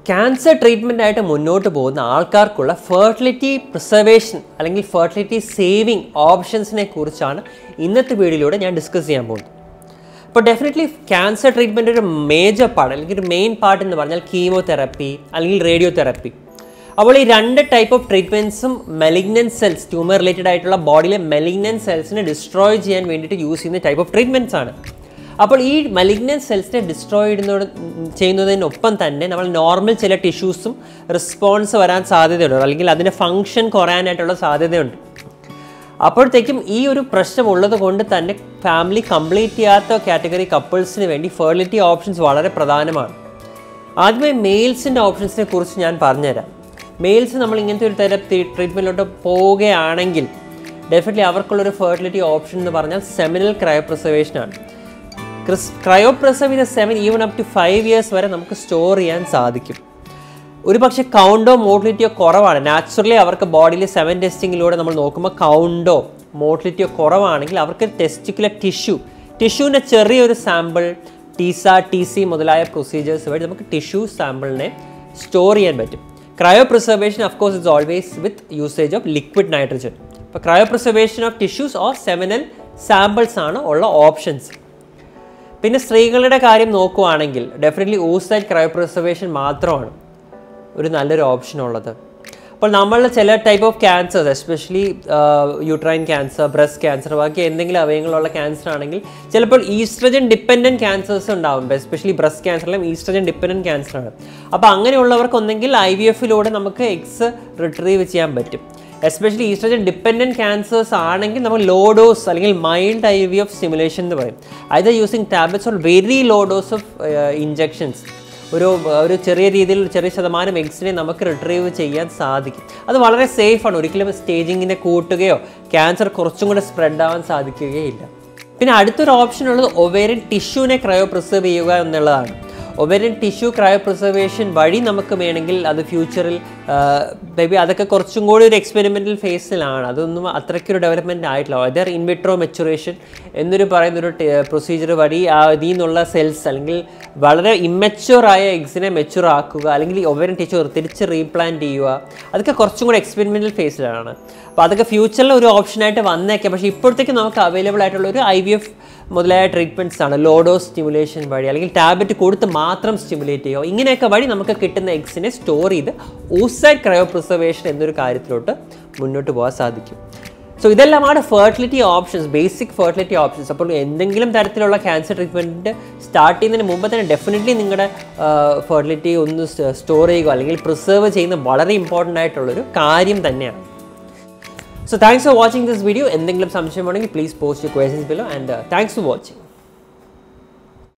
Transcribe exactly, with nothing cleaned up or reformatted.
Cancer treatment ആയിട്ട് മുന്നോട്ട് പോകുന്ന ആൾക്കാർക്കുള്ള ഫെർട്ടിലിറ്റി പ്രിസർവേഷൻ അല്ലെങ്കിൽ ഫെർട്ടിലിറ്റി സേവിങ് ഓപ്ഷൻസിനെ കുറിച്ചാണ് ഇന്നത്തെ വീഡിയോയിലൂടെ ഞാൻ ഡിസ്കസ് ചെയ്യാൻ പോകുന്നത്. അപ്പോൾ ഡെഫിനറ്റ്ലി ക്യാൻസർ ട്രീറ്റ്മെൻ്റ് ഒരു മേജർ പാർട്ട് അല്ലെങ്കിൽ ഒരു മെയിൻ പാർട്ട് എന്ന് പറഞ്ഞാൽ കീമോതെറാപ്പി അല്ലെങ്കിൽ റേഡിയോ തെറാപ്പി. അപ്പോൾ ഈ രണ്ട് ടൈപ്പ് ഓഫ് ട്രീറ്റ്മെൻറ്റ്സും മെലിഗ്നൻറ്റ് സെൽസ്, ട്യൂമർ റിലേറ്റഡ് ആയിട്ടുള്ള ബോഡിയിലെ മെലിഗ്നൻറ്റ് സെൽസിനെ ഡിസ്ട്രോയ് ചെയ്യാൻ വേണ്ടിയിട്ട് യൂസ് ചെയ്യുന്ന ടൈപ്പ് ഓഫ് ട്രീറ്റ്മെൻറ്റ്സ് ആണ്. അപ്പോൾ ഈ മെലിഗ്നൻറ്റ് സെൽസിനെ ഡിസ്ട്രോയ് ചെയ്യുന്നതോട് ചെയ്യുന്നതിനൊപ്പം തന്നെ നമ്മൾ നോർമൽ ചില ടിഷ്യൂസും റെസ്പോൺസ് വരാൻ സാധ്യതയുണ്ട്, അല്ലെങ്കിൽ അതിൻ്റെ ഫങ്ഷൻ കുറയാനായിട്ടുള്ള സാധ്യതയുണ്ട്. അപ്പോഴത്തേക്കും ഈ ഒരു പ്രശ്നം ഉള്ളത് കൊണ്ട് തന്നെ ഫാമിലി കംപ്ലീറ്റ് ചെയ്യാത്ത കാറ്റഗറി കപ്പിൾസിന് വേണ്ടി ഫെർട്ടിലിറ്റി ഓപ്ഷൻസ് വളരെ പ്രധാനമാണ്. ആദ്യമേ മെയിൽസിൻ്റെ ഓപ്ഷൻസിനെ കുറിച്ച് ഞാൻ പറഞ്ഞുതരാം. മെയിൽസ് നമ്മൾ ഇങ്ങനത്തെ ഒരു തരം ട്രീറ്റ്മെൻറ്റിലോട്ട് പോവുകയാണെങ്കിൽ ഡെഫിനറ്റ്ലി അവർക്കുള്ളൊരു ഫെർട്ടിലിറ്റി ഓപ്ഷൻ എന്ന് പറഞ്ഞാൽ സെമിനൽ ക്രയോപ്രിസർവേഷനാണ്. ക്രയോപ്രിസർവ് ചെയ്ത seven even up to five years വരെ നമുക്ക് സ്റ്റോർ ചെയ്യാൻ സാധിക്കും. ഒരു പക്ഷേ കൗണ്ടോ മോട്ടിലിറ്റിയോ കുറവാണ്, നാച്ചുറലി അവർക്ക് ബോഡിയിൽ സെവൻ ടെസ്റ്റിങ്ങിലൂടെ നമ്മൾ നോക്കുമ്പോൾ കൗണ്ടോ മോട്ടിലിറ്റിയോ കുറവാണെങ്കിൽ അവർക്ക് ടെസ്റ്റിക്കുലർ ടിഷ്യൂ ടിഷ്യൂവിൻ്റെ ചെറിയൊരു സാമ്പിൾ ടീസ ടി സി മുതലായ പ്രൊസീജിയേഴ്സ് വഴി നമുക്ക് ടിഷ്യൂ സാമ്പിളിനെ സ്റ്റോർ ചെയ്യാൻ പറ്റും. Cryopreservation of course is always with usage of liquid nitrogen. അപ്പോൾ cryopreservation of tissues or seminal samples ആണ് ഉള്ള ഓപ്ഷൻസ്. പിന്നെ സ്ത്രീകളുടെ കാര്യം നോക്കുകയാണെങ്കിൽ ഡെഫിനറ്റ്ലി oocyte ക്രയോപ്രിസർവേഷൻ മാത്രമാണ് ഒരു നല്ലൊരു ഓപ്ഷൻ ഉള്ളത്. അപ്പോൾ നമ്മൾ ചില type of cancers, especially uterine cancer, breast cancer, ബാക്കി എന്തെങ്കിലും അവയവങ്ങളുള്ള ക്യാൻസർ ആണെങ്കിൽ ചിലപ്പോൾ ഈസ്ട്രജൻ ഡിപ്പെൻഡൻറ്റ് ക്യാൻസേഴ്സ് ഉണ്ടാവും. എസ്പെഷ്യലി ബ്രസ്റ്റ് ക്യാൻസറിലും ഈസ്ട്രജൻ ഡിപ്പെൻഡൻറ്റ് ക്യാൻസറാണ്. അപ്പോൾ അങ്ങനെയുള്ളവർക്ക് ഒന്നെങ്കിൽ ഐ വി എഫിലൂടെ നമുക്ക് എഗ്സ് റിട്രീവ് ചെയ്യാൻ പറ്റും. എസ്പെഷ്യലി ഈസ്ട്രജൻ ഡിപ്പെൻഡൻറ്റ് ക്യാൻസേഴ്സ് ആണെങ്കിൽ നമ്മൾ ലോ ഡോസ് അല്ലെങ്കിൽ mild I V F stimulation എന്ന് പറയും. Either using tablets or very low dose of injections. ഒരു ഒരു ചെറിയ രീതിയിൽ ചെറിയ ശതമാനം എഗ്സിനെ നമുക്ക് റിട്രീവ് ചെയ്യാൻ സാധിക്കും. അത് വളരെ സേഫാണ്, ഒരിക്കലും സ്റ്റേജിങ്ങിനെ കൂട്ടുകയോ ക്യാൻസർ കുറച്ചും കൂടെ സ്പ്രെഡ് ആവാൻ സാധിക്കുകയില്ല. പിന്നെ അടുത്തൊരു ഓപ്ഷൻ ഉള്ളത് ഒവേറിയൻ ടിഷ്യൂവിനെ ക്രയോ പ്രിസർവ് ചെയ്യുക എന്നുള്ളതാണ്. ഒവേറിയൻ ടിഷ്യൂ ക്രയോ പ്രിസർവേഷൻ വഴി നമുക്ക് വേണമെങ്കിൽ അത് ഫ്യൂച്ചറിൽ മേ ബി അതൊക്കെ കുറച്ചും കൂടി ഒരു എക്സ്പെരിമെൻ്റൽ ഫേസിലാണ്, അതൊന്നും അത്രയ്ക്കൊരു ഡെവലപ്മെൻറ്റ് ആയിട്ടില്ല. അതർ ഇൻവിട്രോ മെച്ചുറേഷൻ എന്നൊരു പറയുന്നൊരു പ്രൊസീജിയർ വഴി ഇതിൽ നിന്നുള്ള സെൽസ് അല്ലെങ്കിൽ വളരെ ഇമ്മച്യൂറായ എഗ്സിനെ മെച്യൂർ ആക്കുക, അല്ലെങ്കിൽ ഈ ഒവേറിയൻ ടിഷ്യൂ തിരിച്ച് റീപ്ലാന്റ് ചെയ്യുക, അതൊക്കെ കുറച്ചും കൂടി എക്സ്പെരിമെൻ്റൽ ഫേസിലാണ്. അപ്പോൾ അതൊക്കെ ഫ്യൂച്ചറിൽ ഒരു ഓപ്ഷനായിട്ട് വന്നേക്കാം. പക്ഷേ ഇപ്പോഴത്തേക്ക് നമുക്ക് അവൈലബിൾ ആയിട്ടുള്ള ഒരു ഐ വി എഫ് മുതലായ ട്രീറ്റ്മെൻറ്റ്സ് ആണ്. ലോഡോസ് സ്റ്റിമുലേഷൻ വഴി അല്ലെങ്കിൽ ടാബ്ലറ്റ് കൊടുത്ത് മാത്രം സ്റ്റിമുലേറ്റ് ചെയ്യുക, ഇങ്ങനെയൊക്കെ വഴി നമുക്ക് കിട്ടുന്ന എഗ്സിനെ സ്റ്റോർ ചെയ്ത് oocyte ക്രയോപ്രിസർവേഷൻ എന്നൊരു കാര്യത്തിലോട്ട് മുന്നോട്ട് പോകാൻ സാധിക്കും. സോ ഇതെല്ലാമാണ് fertility options, basic fertility options. അപ്പോൾ എന്തെങ്കിലും തരത്തിലുള്ള ക്യാൻസർ ട്രീറ്റ്മെൻറ്റ് സ്റ്റാർട്ട് ചെയ്യുന്നതിന് മുമ്പ് തന്നെ ഡെഫിനറ്റ്ലി നിങ്ങളുടെ ഫെർട്ടിലിറ്റി ഒന്ന് സ്റ്റോർ ചെയ്യുക അല്ലെങ്കിൽ പ്രിസർവ് ചെയ്യുന്നത് വളരെ ഇമ്പോർട്ടൻ്റ് ആയിട്ടുള്ളൊരു കാര്യം തന്നെയാണ്. So thanks for watching this video. എന്തെങ്കിലും സംശയമുണ്ടെങ്കിൽ please post your questions below and uh, thanks for watching.